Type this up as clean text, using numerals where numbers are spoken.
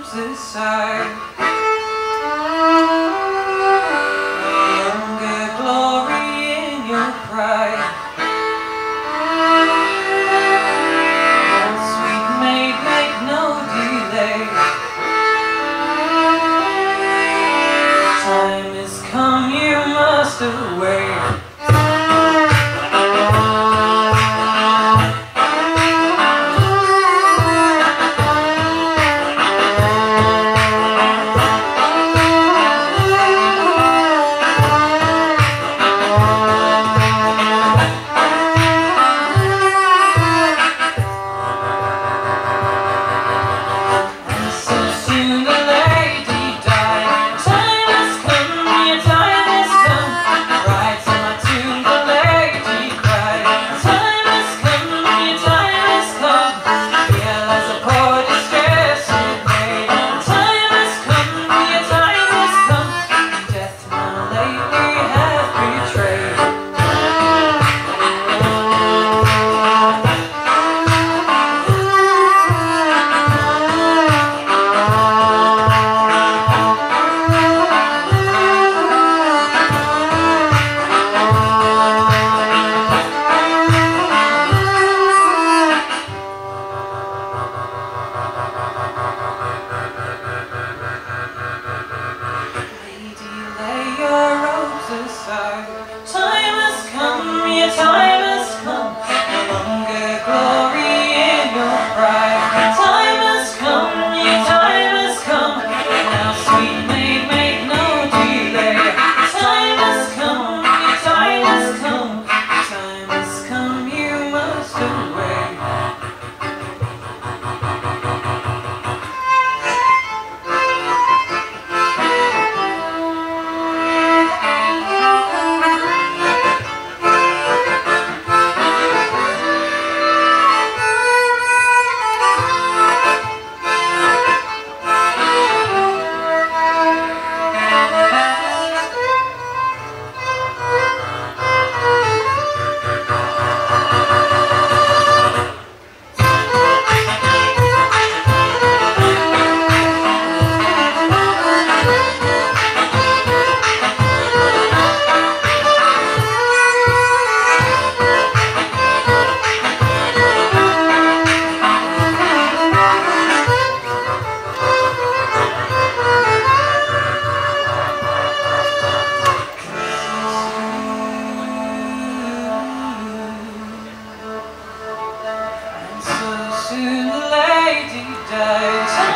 roses sigh. Younger glory in your pride. Sweet maid, make no delay. Time has come, you must away. Time has come, your time has come. No longer glory in your pride. Time has come, your time has come. Now sweet maid, make no delay. Time has come, your time has come. Time has come, you must away. Soon the lady dies.